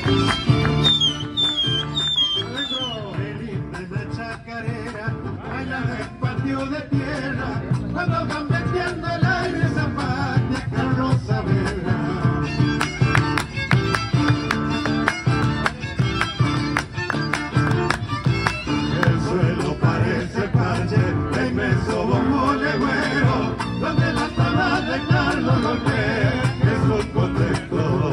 De tierra, cuando van metiendo el aire Zapatia, Carlos Saavedra. El suelo parece parche, de inmenso bombo legüero, donde la tabla de Carlos golpea, es un contexto.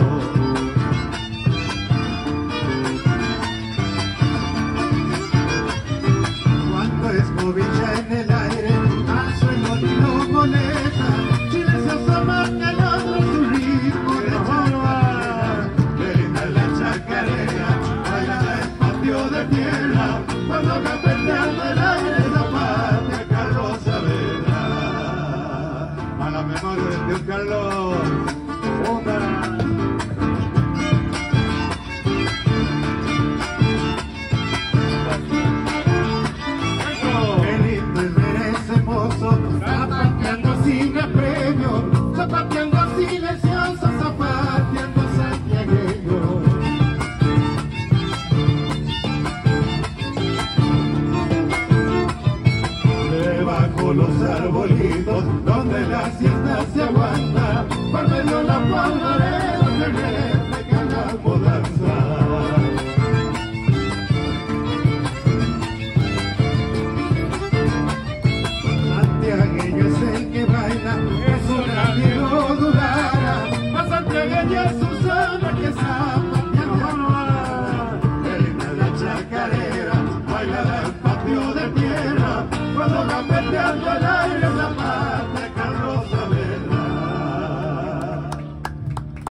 Cuando escobilla en el aire, al suelo no molesta, silencioso marca el otro su ritmo de chacarera. Linda la chacarera, baila el patio de tierra, cuando gambeteando el aire Zapatia, Carlos Saavedra. A la memoria de Dios Carlos, zapateando sin apremio, zapateando silencioso, zapateando santiagueño. Debajo los arbolitos, donde la siesta se aguanta, por medio de la palmareda se refleja la mudanza. Santiagueño es el que baila, eso nadie lo dudará. A santiagueño es Susana que zapateando. Qué linda la chacarera, baila el patio de tierra, cuando gambeteando el aire